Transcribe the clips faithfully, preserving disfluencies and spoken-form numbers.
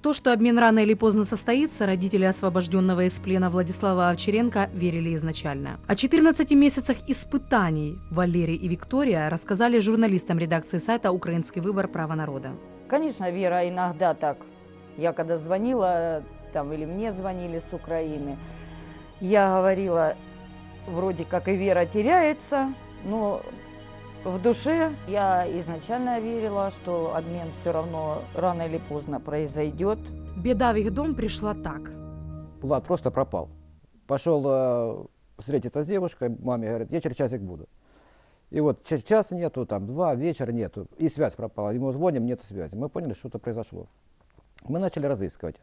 то, что обмен рано или поздно состоится, родители освобожденного из плена Владислава Овчаренко верили изначально. О четырнадцати месяцах испытаний Валерий и Виктория рассказали журналистам редакции сайта «Украинский выбор. Право народа». Конечно, Вера иногда так. Я когда звонила, там, или мне звонили с Украины, я говорила, вроде как и Вера теряется, но в душе я изначально верила, что обмен все равно рано или поздно произойдет. Беда в их дом пришла так. Влад просто пропал. Пошел э, встретиться с девушкой, маме говорит, я через часик буду. И вот через час нету, там два, вечера нету, и связь пропала. Ему звоним, нет связи. Мы поняли, что-то произошло. Мы начали разыскивать.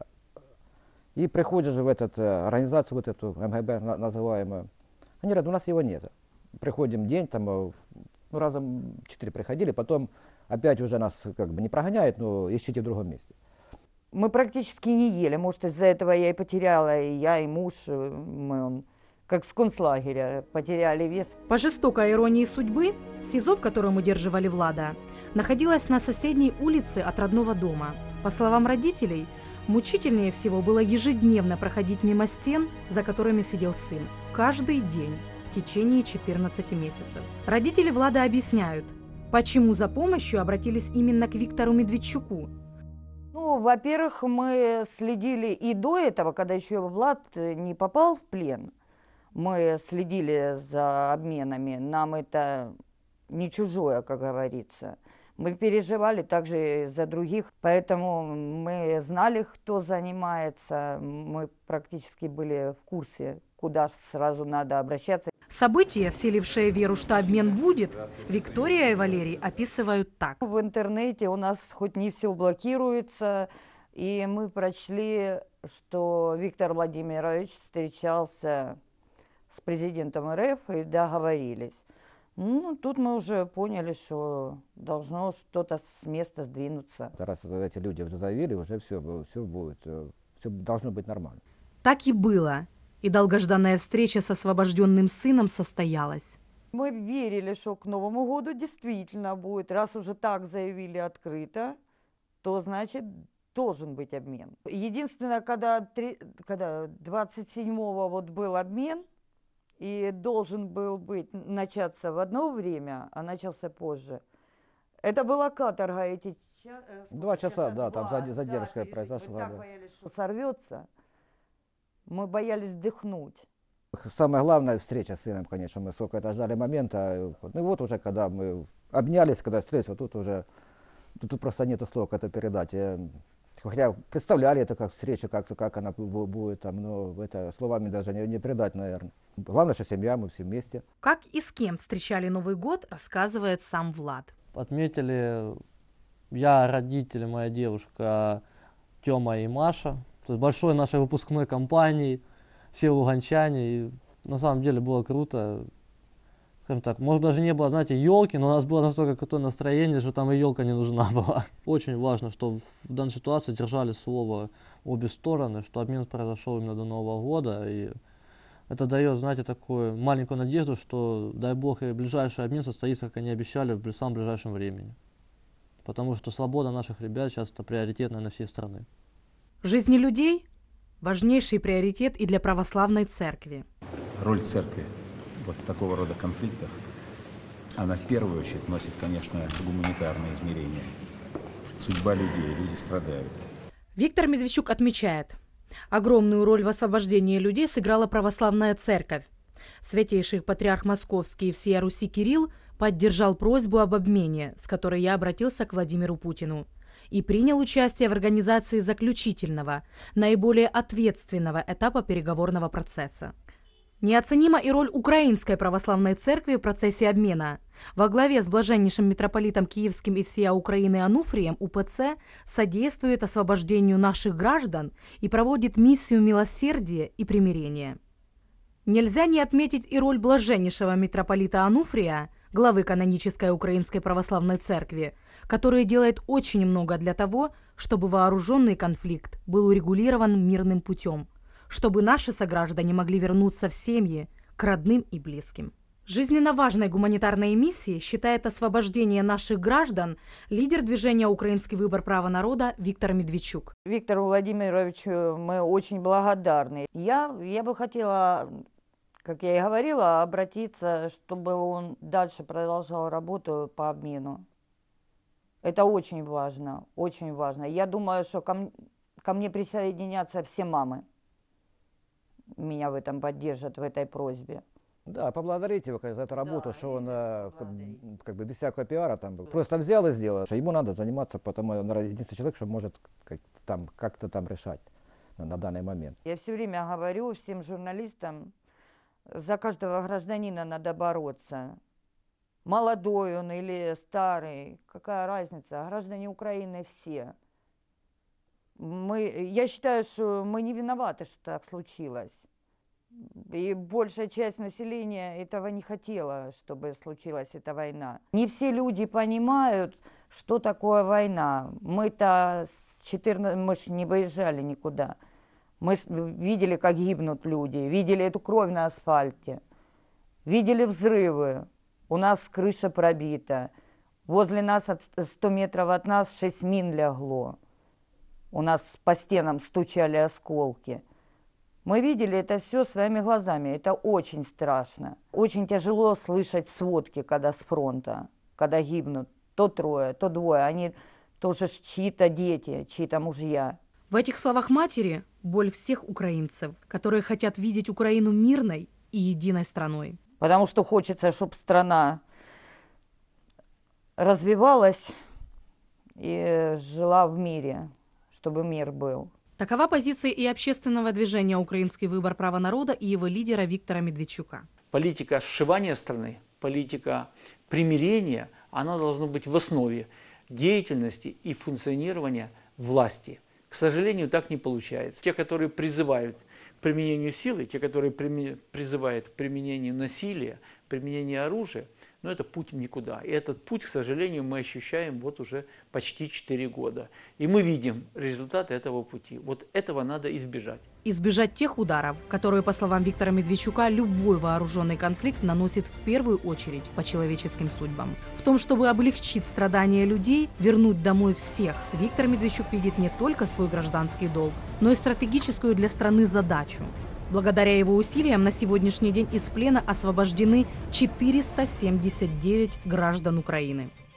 И приходишь в эту э, организацию, вот эту эм гэ бэ на, называемую. Они говорят, у нас его нет. Приходим день, там, ну, разом четыре приходили, потом опять уже нас как бы не прогоняют, но ищите в другом месте. Мы практически не ели, может, из-за этого я и потеряла, и я, и муж, мы как с концлагеря потеряли вес. По жестокой иронии судьбы, СИЗО, в котором удерживали Влада, находилась на соседней улице от родного дома. По словам родителей, мучительнее всего было ежедневно проходить мимо стен, за которыми сидел сын. Каждый день. В течение четырнадцати месяцев. Родители Влада объясняют, почему за помощью обратились именно к Виктору Медведчуку. Ну, во-первых, мы следили и до этого, когда еще Влад не попал в плен, мы следили за обменами, нам это не чужое, как говорится. Мы переживали также за других, поэтому мы знали, кто занимается, мы практически были в курсе, куда сразу надо обращаться. События, вселившие веру, что обмен будет, Виктория и Валерий описывают так. В интернете у нас хоть не все блокируется, и мы прочли, что Виктор Владимирович встречался с президентом эр эф и договорились. Ну, тут мы уже поняли, что должно что-то с места сдвинуться. Раз эти люди уже заявили, уже все, все будет, все должно быть нормально. Так и было. И долгожданная встреча с освобожденным сыном состоялась. Мы верили, что к Новому году действительно будет. Раз уже так заявили открыто, то значит должен быть обмен. Единственное, когда, когда двадцать седьмого вот был обмен, и должен был быть начаться в одно время, а начался позже. Это была каторга эти ча Два часа, часа, да, два, там задержка да, произошла. Мы так да. боялись, что сорвется. Мы боялись вдохнуть. Самая главная встреча с сыном, конечно, мы сколько это ждали момента. Ну и вот уже, когда мы обнялись, когда встретились, вот тут уже, тут, тут просто нету слов, как это передать. Хотя представляли это как встречу, как, как она будет, там, но это словами даже не, не передать, наверное. Главное, что семья, мы все вместе. Как и с кем встречали Новый год, рассказывает сам Влад. Отметили я, родители, моя девушка Тёма и Маша. То есть большой нашей выпускной компании, все луганчане. И на самом деле было круто. Скажем так, может даже не было, знаете, елки, но у нас было настолько крутое настроение, что там и елка не нужна была. Очень важно, что в данной ситуации держали слово обе стороны, что обмен произошел именно до Нового года. И это дает, знаете, такую маленькую надежду, что, дай бог, и ближайший обмен состоится, как они обещали, в самом ближайшем времени. Потому что свобода наших ребят сейчас это приоритетная на всей страны. Жизни людей – важнейший приоритет и для православной церкви. Роль церкви вот в такого рода конфликтах, она в первую очередь носит, конечно, гуманитарное измерение. Судьба людей, люди страдают. Виктор Медведчук отмечает, огромную роль в освобождении людей сыграла православная церковь. Святейший патриарх Московский и всея Руси Кирилл поддержал просьбу об обмене, с которой я обратился к Владимиру Путину, и принял участие в организации заключительного, наиболее ответственного этапа переговорного процесса. Неоценима и роль Украинской православной церкви в процессе обмена. Во главе с блаженнейшим митрополитом Киевским и всея Украины Ануфрием У Пэ Цэ содействует освобождению наших граждан и проводит миссию милосердия и примирения. Нельзя не отметить и роль блаженнейшего митрополита Ануфрия, главы канонической Украинской православной церкви, который делает очень много для того, чтобы вооруженный конфликт был урегулирован мирным путем, чтобы наши сограждане могли вернуться в семьи, к родным и близким. Жизненно важной гуманитарной миссией считает освобождение наших граждан лидер движения «Украинский выбор. Право народа» Виктор Медведчук. Виктору Владимировичу мы очень благодарны. Я, я бы хотела, как я и говорила, обратиться, чтобы он дальше продолжал работу по обмену. Это очень важно, очень важно. Я думаю, что ко, м- ко мне присоединятся все мамы. Меня в этом поддержат, в этой просьбе. Да, поблагодарить его, конечно, за эту работу, Да, что он э, как, благодарить. как бы без всякого пиара там был. Просто взял и сделал. Что ему надо заниматься, потому что он единственный человек, что может как, там, как-то там решать на, на данный момент. Я все время говорю всем журналистам, за каждого гражданина надо бороться. Молодой он или старый, какая разница, граждане Украины все. Мы, я считаю, что мы не виноваты, что так случилось. И большая часть населения этого не хотела, чтобы случилась эта война. Не все люди понимают, что такое война. Мы-то с четырнадцати, мы ж не выезжали никуда. Мы с- видели, как гибнут люди, видели эту кровь на асфальте, видели взрывы. У нас крыша пробита. Возле нас, от сто метров от нас, шесть мин легло. У нас по стенам стучали осколки. Мы видели это все своими глазами. Это очень страшно. Очень тяжело слышать сводки, когда с фронта, когда гибнут то трое, то двое. Они тоже ж чьи-то дети, чьи-то мужья. В этих словах матери боль всех украинцев, которые хотят видеть Украину мирной и единой страной. Потому что хочется, чтобы страна развивалась и жила в мире, чтобы мир был. Такова позиция и общественного движения «Украинский выбор. Право народа» и его лидера Виктора Медведчука. Политика сшивания страны, политика примирения, она должна быть в основе деятельности и функционирования власти. К сожалению, так не получается. Те, которые призывают к применению силы, те, которые прими- призывают к применению насилия, применению оружия, но это путь в никуда. И этот путь, к сожалению, мы ощущаем вот уже почти четыре года. И мы видим результаты этого пути. Вот этого надо избежать. Избежать тех ударов, которые, по словам Виктора Медведчука, любой вооруженный конфликт наносит в первую очередь по человеческим судьбам. В том, чтобы облегчить страдания людей, вернуть домой всех, Виктор Медведчук видит не только свой гражданский долг, но и стратегическую для страны задачу. Благодаря его усилиям на сегодняшний день из плена освобождены четыреста семьдесят девять граждан Украины.